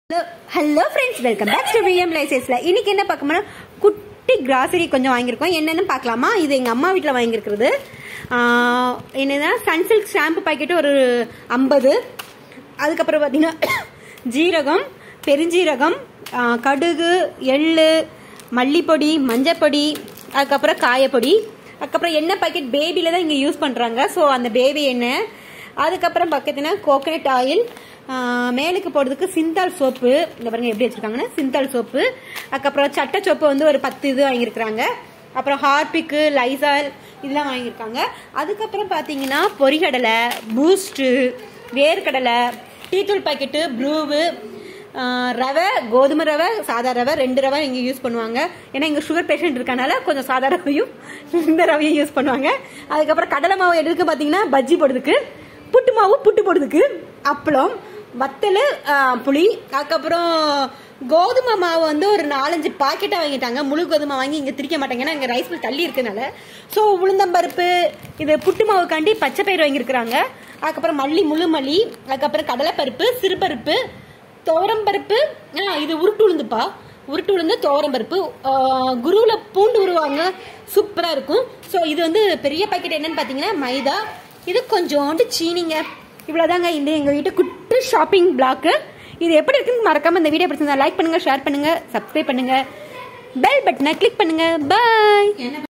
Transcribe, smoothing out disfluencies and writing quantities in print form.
Hello friends, welcome back to VM லைசஸ்ல. இன்னைக்கு என்ன பார்க்கணும்னா குட்டி கிராசரி கொஞ்சம் வாங்கியிருக்கோம். என்னென்னு பார்க்கலாமா? இது எங்கள் அம்மா வீட்டில் வாங்கியிருக்கிறது. என்னன்னா சன்சில்க் ஷாம்பு பாக்கெட்டு ஒரு 50. அதுக்கப்புறம் பார்த்தீங்கன்னா ஜீரகம், பெருஞ்சீரகம், கடுகு, எள்ளு, மல்லிப்பொடி, மஞ்சப்பொடி, அதுக்கப்புறம் காயப்பொடி, அதுக்கப்புறம் எண்ணெய் பாக்கெட் பேபியில் தான் இங்கே யூஸ் பண்ணுறாங்க. ஸோ அந்த பேபி எண்ணெய். அதுக்கப்புறம் பார்த்தீங்கன்னா கோகனட் ஆயில், மேலுக்கு போடுறதுக்கு சிந்தால் சோப்பு. இந்த பாருங்க எப்படி வச்சிருக்காங்கன்னா சிந்தால் சோப்பு. அதுக்கப்புறம் சட்டை சோப்பு வந்து ஒரு 10 இது வாங்கியிருக்கிறாங்க. அப்புறம் ஹார்பிக்கு, லைசால் இதெல்லாம் வாங்கியிருக்காங்க. அதுக்கப்புறம் பார்த்தீங்கன்னா பொரிகடலை, பூஸ்ட்டு, வேர்க்கடலை, டீத்தூள் பாக்கெட்டு, ப்ரூவு, ரவை, கோதுமை ரவை, சாதா ரவை, 2 ரவை இங்கே யூஸ் பண்ணுவாங்க. ஏன்னா இங்கே சுகர் பேஷண்ட் இருக்கனால கொஞ்சம் சாதா ரவையும் இந்த ரவையும் யூஸ் பண்ணுவாங்க. அதுக்கப்புறம் கடலை மாவு எடுக்க பார்த்தீங்கன்னா பஜ்ஜி போடுறதுக்கு, புட்டு மாவு புட்டு போடுறதுக்கு, அப்பளம், வத்தல், புளி. அதுக்கப்புறம் கோதுமை மாவு வந்து ஒரு 4-5 பாக்கெட்டாக வாங்கிட்டாங்க. முழு கோதுமை வாங்கி இங்கே திரிக்க மாட்டாங்க, ஏன்னா இங்கே ரைஸ் மில் தள்ளி இருக்கனால. ஸோ உளுந்தம்பருப்பு, இது புட்டு மாவுக்காண்டி பச்சை பயிர் வாங்கியிருக்கிறாங்க. அதுக்கப்புறம் மல்லி, முழு மல்லி, அதுக்கப்புறம் கடலைப்பருப்பு, சிறுபருப்பு, துவரம்பருப்பு, இது உருட்டு உளுந்துப்பா, உருட்டு உளுந்து, துவரம்பருப்பு. குருவில் பூண்டு உருவாங்க, சூப்பராக இருக்கும். ஸோ இது வந்து பெரிய பாக்கெட் என்னன்னு பார்த்தீங்கன்னா மைதா, இது கொஞ்சோண்டு சீனிங்க. இவ்வளோதாங்க இந்த எங்கள் வீட்டு குட்டி ஷாப்பிங் பிளாக்கு. இது எப்படி இருக்குன்னு மறக்காம இந்த வீடியோ பிடிச்சிருந்தா லைக் பண்ணுங்க, ஷேர் பண்ணுங்க, சப்ஸ்கிரைப் பண்ணுங்க, பெல் பட்டனை கிளிக் பண்ணுங்க. பாய்.